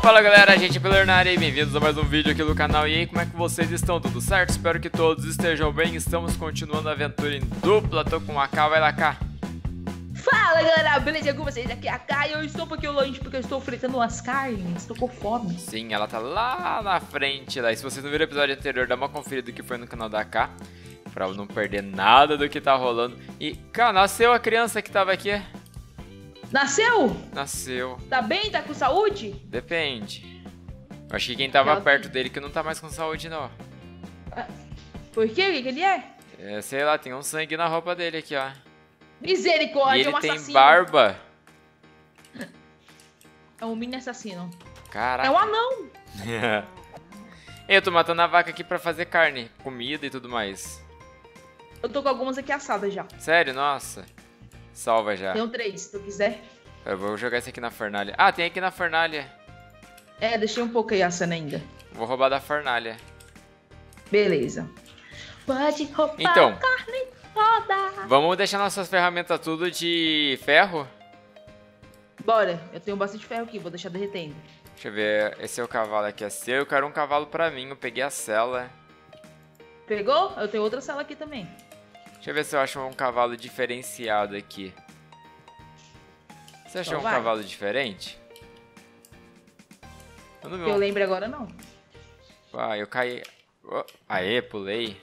Fala galera, a gente é pela área e bem-vindos a mais um vídeo aqui do canal. E aí, como é que vocês estão? Tudo certo? Espero que todos estejam bem. Estamos continuando a aventura em dupla, tô com a AK, vai lá cá. Fala galera, beleza com vocês? Aqui é a Kai e eu estou um pouquinho longe porque eu estou fritando umas carnes, estou com fome. Sim, ela tá lá na frente lá. E se vocês não viram o episódio anterior, dá uma conferida que foi no canal da AK, pra não perder nada do que tá rolando. E, cara, nasceu a criança que tava aqui. Nasceu? Nasceu. Tá bem? Tá com saúde? Depende. Eu acho que quem tava perto dele que não tá mais com saúde, não. Por quê? O que ele é? É, sei lá, tem um sangue na roupa dele aqui, ó. Misericórdia, E ele é um tem assassino. barba. É um mini assassino. Caraca. É um anão. Eu tô matando a vaca aqui pra fazer carne, comida e tudo mais. Eu tô com algumas aqui assadas já. Sério? Nossa. Salva já. Tenho 3, se tu quiser. Eu vou jogar esse aqui na fornalha. Ah, tem aqui na fornalha. É, deixei um pouco aí assando ainda. Vou roubar da fornalha. Beleza. Pode roubar Então, carne toda. Vamos deixar nossas ferramentas tudo de ferro? Bora, eu tenho bastante ferro aqui, vou deixar derretendo. Deixa eu ver, esse é o cavalo aqui, é seu. Eu quero um cavalo pra mim, eu peguei a sela. Pegou? Eu tenho outra cela aqui também. Deixa eu ver se eu acho um cavalo diferenciado aqui. Você achou Então um vai. cavalo diferente? Que eu lembro agora não. Ah, eu caí. Oh, aê, pulei.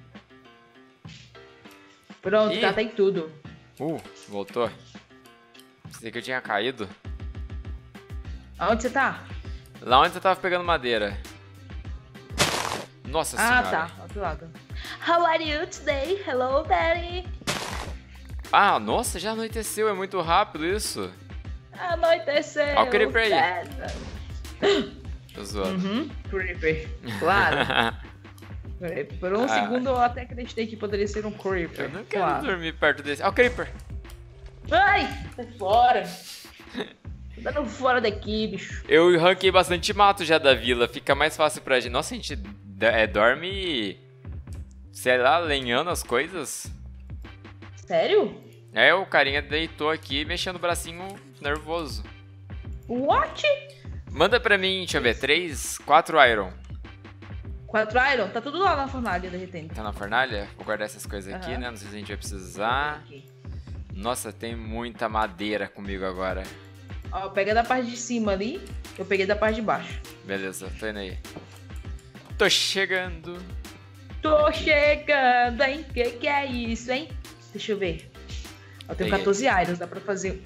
Pronto, Ih. catei tudo. Voltou. Pensei que eu tinha caído. Aonde você tá? Lá onde você tava pegando madeira. Nossa senhora. Ah, tá. Outro lado. How are you today? Hello, Daddy. Ah, nossa, já anoiteceu. É muito rápido isso. Anoiteceu. Ó o Creeper aí. Tô zoando. Creeper. Claro. Por um segundo eu até acreditei que poderia ser um Creeper. Eu não quero dormir perto desse. Ó o Creeper. Ai, sai fora. Tô dando fora daqui, bicho. Eu ranquei bastante mato já da vila. Fica mais fácil pra gente. Nossa, a gente dorme, sei lá, lenhando as coisas. Sério? É, o carinha deitou aqui mexendo o bracinho nervoso. What? Manda pra mim, deixa eu ver, 4 iron. 4 iron? Tá tudo lá na fornalha derretendo. Tá na fornalha? Vou guardar essas coisas aqui, né? Não sei se a gente vai precisar. Nossa, tem muita madeira comigo agora. Ó, pega da parte de cima ali, eu peguei da parte de baixo. Beleza, tô indo aí. Tô chegando. Tô chegando, hein? Que é isso, hein? Deixa eu ver. Eu tenho Peguei. 14 irons, dá pra fazer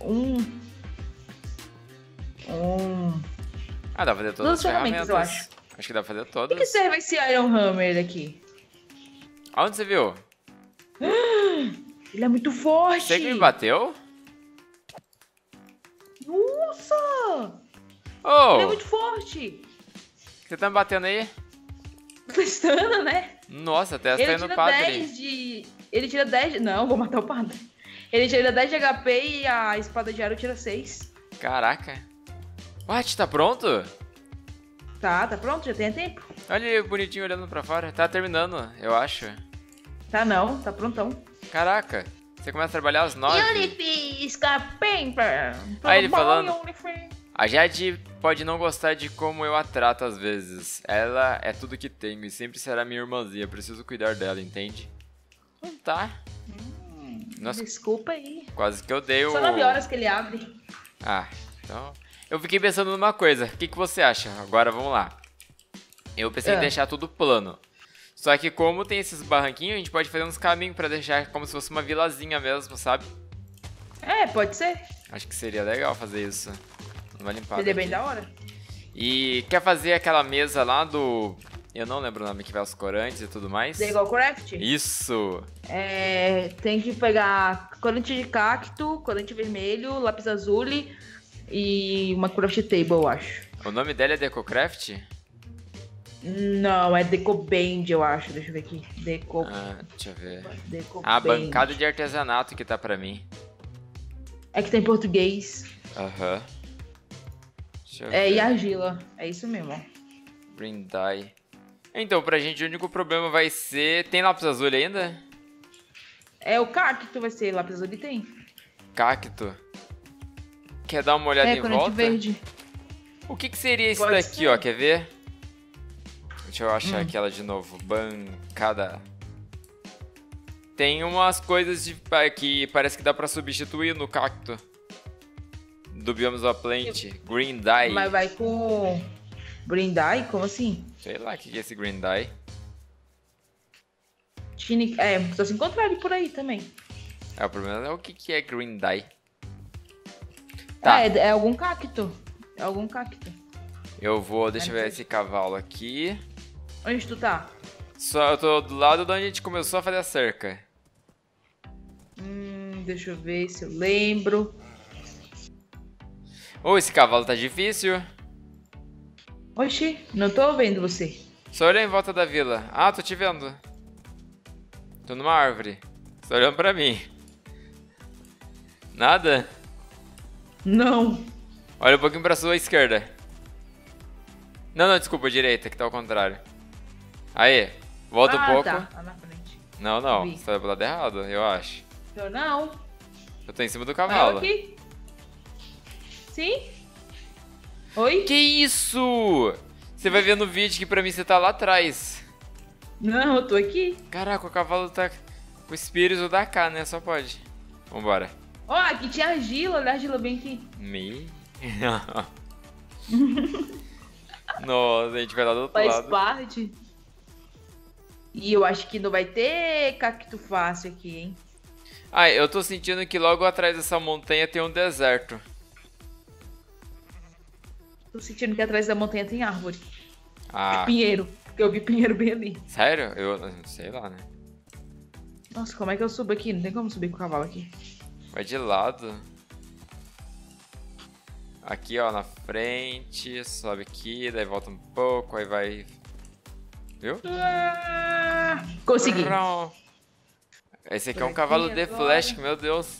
Ah, dá pra fazer todas as ferramentas. eu acho. Acho que dá pra fazer O todas. que serve esse Iron Hammer aqui? Aonde você viu? Ele é muito forte. Você que me bateu? Nossa! Oh! Ele é muito forte. Você tá me batendo aí? Testando, né? Nossa, testa aí Ele no tira padre. 10 de... Ele tira 10 de... Não, vou matar o padre. Ele tira 10 de HP e a espada de Aro tira 6. Caraca. What, tá pronto? Tá pronto? Já tem tempo? Olha ele bonitinho olhando pra fora. Tá terminando, eu acho. Tá não, tá prontão. Caraca. Você começa a trabalhar às 9. Unifiz, Carpenter. Aí ele falando. A Jade pode não gostar de como eu a trato às vezes. Ela é tudo que tenho e sempre será minha irmãzinha. Preciso cuidar dela, entende? Então tá. Nossa, Desculpa aí. quase que eu dei o... Só 9 horas que ele abre. Ah, então... Eu fiquei pensando numa coisa. O que você acha? Agora vamos lá. Eu pensei em deixar tudo plano. Só que como tem esses barranquinhos, a gente pode fazer uns caminhos pra deixar como se fosse uma vilazinha mesmo, sabe? É, pode ser. Acho que seria legal fazer isso. Não vai limpar. Seria bem da hora. E quer fazer aquela mesa lá do... Eu não lembro o nome, que vai os corantes e tudo mais. Legal Craft? Isso! É, tem que pegar corante de cacto, corante vermelho, lápis azul e uma craft table, eu acho. O nome dela é DecoCraft? Não, é Decoband, eu acho. Deixa eu ver aqui. Deixa eu ver. Decoband. A bancada de artesanato que tá pra mim. É que tem português. Aham. Deixa eu É, ver. e argila. É isso mesmo, ó. Brindai. Então, pra gente o único problema vai ser... Tem lápis azul ainda? É, o cacto vai ser lápis azul e tem. Cacto. Quer dar uma olhada em corante volta? verde. O que seria isso Pode daqui, ser. ó? Quer ver? Deixa eu achar aquela de novo. Bancada. Tem umas coisas que parece que dá pra substituir no cacto. Do Biomes of Plant. Green Dye. Mas vai com Brindai? Como assim? Sei lá o que é esse Green Dye. Só se encontrar ele por aí também. O problema é o que é Green Dye. Tá. É algum cacto. É algum cacto. Eu vou, deixa eu ver esse cavalo aqui. Onde tu tá? Eu tô do lado de onde a gente começou a fazer a cerca. Deixa eu ver se eu lembro. Esse cavalo tá difícil. Oxi, não tô vendo você. Só olha em volta da vila. Ah, tô te vendo. Tô numa árvore. Você tá olhando pra mim. Nada? Não. Olha um pouquinho pra sua esquerda. Não, desculpa, direita, que tá ao contrário. Aí, volta um pouco. Tá, lá na frente. Não, Vi. você tá do lado errado, eu acho. Eu não. Eu tô em cima do Eu cavalo. aqui. Sim? Oi? Que isso? Você vai ver no vídeo que pra mim você tá lá atrás. Não, eu tô aqui. Caraca, o cavalo tá com o espírito da cá, né? Só pode. Vambora. Ó, aqui tinha argila, olha a argila bem aqui. Me? Nossa, a gente vai lá do outro Faz lado. parte. E eu acho que não vai ter cacto fácil aqui, hein? Ah, eu tô sentindo que logo atrás dessa montanha tem um deserto. Tô sentindo que atrás da montanha tem árvore. Ah, Pinheiro. Porque eu vi pinheiro bem ali. sério? Eu sei lá, né? Nossa, como é que eu subo aqui? Não tem como subir com o cavalo aqui. Vai de lado. Aqui, ó, na frente. Sobe aqui, daí volta um pouco, aí vai... Viu? Consegui. Esse aqui é Por um aqui cavalo de agora. flash, meu Deus.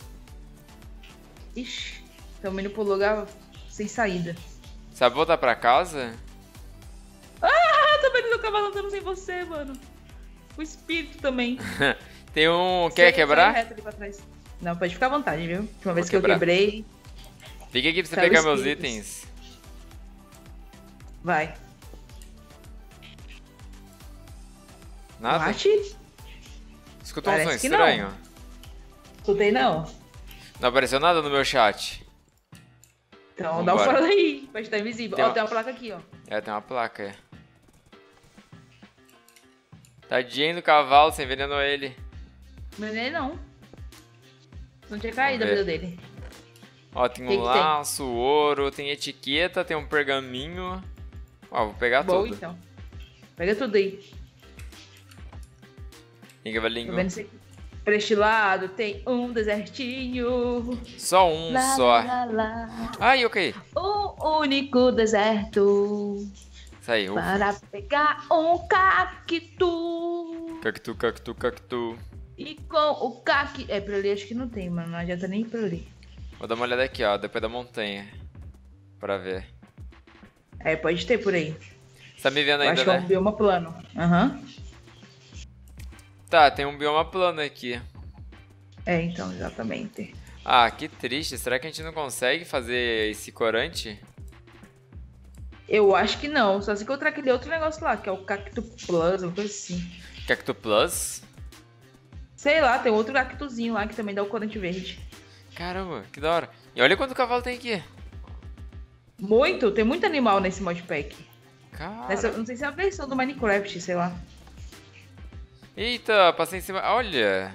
Ixi, estamos indo pro lugar sem saída. Sabe voltar pra casa? Ah, tô vendo o cavalo andando sem você, mano. O espírito também. Tem um... Quer Sai quebrar? reto ali pra trás. Não, pode ficar à vontade, viu? Última vez que quebrar. eu quebrei. Fica aqui pra você Saiu pegar meus espíritos. itens. Vai. Nada? Mate? Escutou um som Parece que estranho? Escutei não. Não apareceu nada no meu chat. Então dá um Vambora. fora aí, pode estar invisível. Tem Ó, uma- tem uma placa aqui, ó. Tem uma placa, é. Tadinho do cavalo, você envenenou ele. Não, não. Não tinha caído a Vamos vida ver. dele. Ó, tem Que um que tem? laço, ouro, tem etiqueta, tem um pergaminho. Ó, vou pegar Boa, tudo. então. Pega tudo aí. Tem Tá cavalinho. vendo isso aqui? Pra este lado tem um desertinho. Só um Lá, só. lá, lá. Ai, ok. Um único deserto Saiu. para pegar um cacto. Cactu. E com o cacto... É, pra ali acho que não tem, mano. Não adianta nem ir pra ali. Vou dar uma olhada aqui, ó, depois da montanha. Pra ver. É, pode ter por aí. Você tá me vendo Eu ainda, acho que é um né? bioma plano. Aham. Tá, tem um bioma plano aqui. É, então, exatamente. Ah, que triste. Será que a gente não consegue fazer esse corante? Eu acho que não. Só se encontrar aquele outro negócio lá, que é o Cacto Plus, uma coisa assim. Cacto Plus? Sei lá, tem outro cactozinho lá que também dá o corante verde. Caramba, que da hora. E olha quanto cavalo tem aqui. Muito, tem muito animal nesse modpack. Cara. Não sei se é a versão do Minecraft, sei lá. Eita, passei em cima. Olha.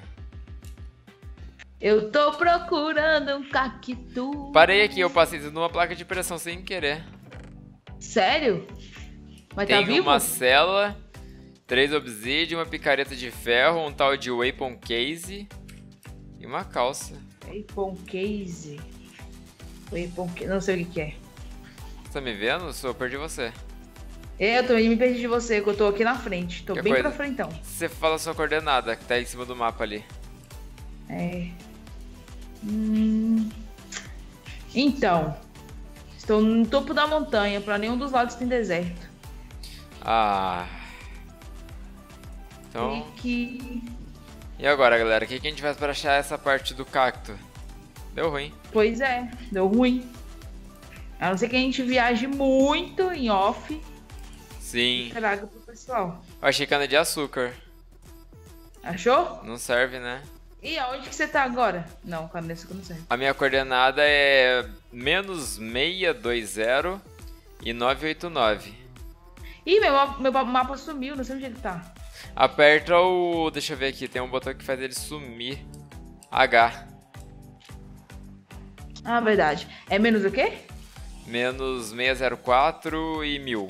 Eu tô procurando um cacto. Parei aqui, eu passei numa placa de pressão sem querer. Sério? Mas tá Tem vivo? uma cela, 3 obsidian, uma picareta de ferro, um tal de weapon case e uma calça. Weapon case. Weapon case. Não sei o que é. Você tá me vendo? Eu perdi você. Eu também me perdi de você, que eu tô aqui na frente. Tô Que bem coisa. pra frentão. Você fala a sua coordenada, que tá em cima do mapa ali. É. Então. Estou no topo da montanha. Pra nenhum dos lados tem deserto. Ah. Então. Que... E agora, galera? O que a gente faz pra achar essa parte do cacto? Deu ruim. Pois é, deu ruim. A não ser que a gente viaje muito em off. Sim. Traga pro pessoal. Eu achei cana de açúcar. Achou? Não serve, né? E aonde que você tá agora? Não, cana de açúcar não serve. A minha coordenada é -620 e 989. Ih, meu mapa sumiu, não sei onde ele tá. Aperta o... Deixa eu ver aqui, tem um botão que faz ele sumir. H. Ah, verdade. É menos o quê? -604 e 1000.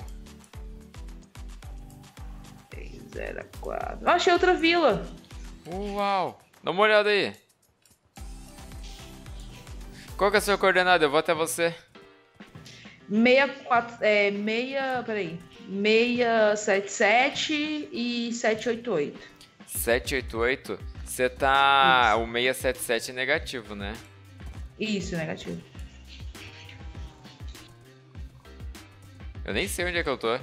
604. Achei outra vila. Uau! Dá uma olhada aí. Qual que é a sua coordenada? Eu vou até você. 677 e 788. 788? Você tá... O 677 é negativo, né? Isso, negativo. Eu nem sei onde é que eu tô.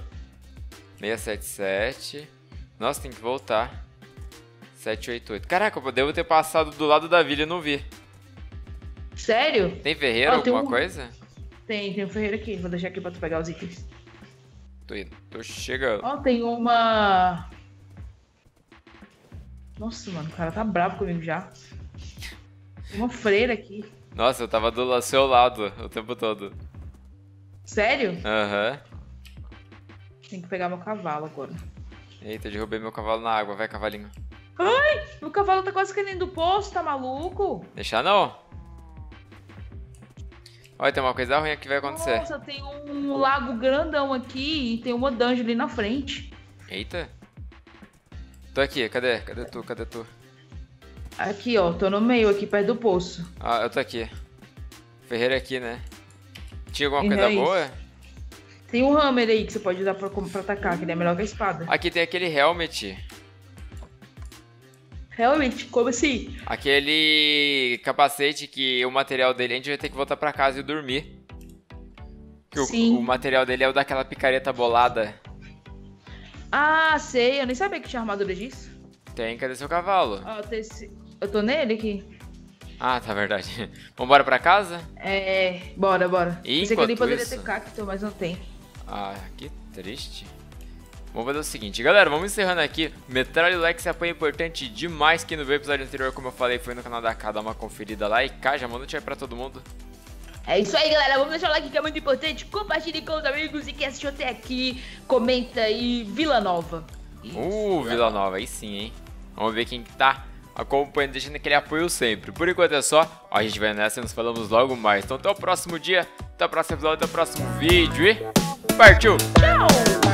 677. Nossa, tem que voltar. 788. Caraca, eu devo ter passado do lado da vila e não vi. Sério? Tem ferreiro, Tem alguma coisa? Tem um ferreiro aqui. Vou deixar aqui pra tu pegar os itens. Tô indo, tô chegando. Ó, tem uma... Nossa, mano, o cara tá bravo comigo já. Tem uma freira aqui. Nossa, eu tava do seu lado o tempo todo. Sério? Aham. Tem que pegar meu cavalo agora. Eita, derrubei meu cavalo na água. Vai, cavalinho. Ai, meu cavalo tá quase caindo do poço, tá maluco? Deixar não. Olha, tem uma coisa ruim aqui que vai acontecer. Nossa, tem um lago grandão aqui e tem uma dungeon ali na frente. Eita. Tô aqui, cadê? Cadê tu? Cadê tu? Aqui, ó, tô no meio, aqui perto do poço. Ah, eu tô aqui. Ferreiro aqui, né? Tinha alguma E coisa é isso. boa? Tem um hammer aí que você pode usar pra atacar, que ele é melhor que a espada. Aqui tem aquele helmet. Realmente, como assim? Aquele capacete que o material dele a gente vai ter que voltar pra casa e dormir. Que Sim. o material dele é o daquela picareta bolada. Ah, sei, eu nem sabia que tinha armadura disso. Tem, cadê seu cavalo? Ó, eu tô nele aqui. Ah, tá, verdade. Vambora pra casa? Bora. E Pensei que ele enquanto poderia isso- ter cacto, mas não tem. Ah, que triste. Vamos fazer o seguinte, galera, vamos encerrando aqui. Metralha e like, se apoia, é importante demais. Quem não viu o episódio anterior, como eu falei, foi no canal da K, dá uma conferida lá. E K, já manda um tchau pra todo mundo. É isso aí, galera. Vamos deixar o like que é muito importante. Compartilhe com os amigos e quem assistiu até aqui, comenta aí Vila Nova. Vila Nova, aí sim, hein. Vamos ver quem que tá acompanhando, deixando aquele apoio sempre. Por enquanto é só, a gente vai nessa e nos falamos logo mais. Então até o próximo dia, até o próximo episódio, até o próximo vídeo e partiu! Tchau!